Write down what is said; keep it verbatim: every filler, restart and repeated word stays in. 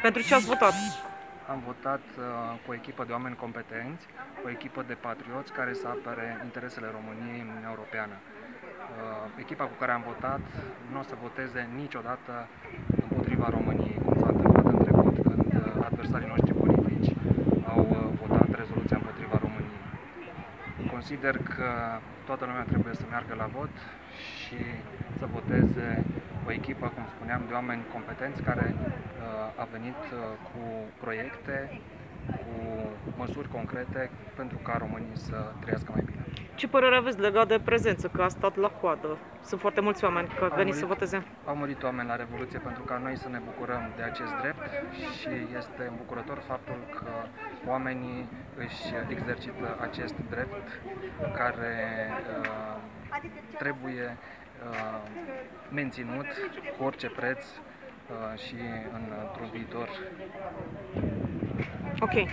Pentru ce ați votat? Am votat uh, cu o echipă de oameni competenți, o echipă de patrioți care să apere interesele României în Uniunea Europeană. Uh, echipa cu care am votat nu o să voteze niciodată împotriva României, cum s-a întâmplat în trecut când uh, adversarii noștri politici au uh, votat rezoluția împotriva României. Consider că toată lumea trebuie să meargă la vot și să voteze o echipă, cum spuneam, de oameni competenți care uh, a venit uh, cu proiecte, cu măsuri concrete pentru ca românii să trăiască mai bine. Ce părere aveți legat de prezență, că a stat la coadă? Sunt foarte mulți oameni care au venit să voteze. Au murit oameni la Revoluție pentru ca noi să ne bucurăm de acest drept și este îmbucurător faptul că oamenii își exercită acest drept care uh, trebuie uh, menținut cu orice preț uh, și în, într-un viitor. Ok.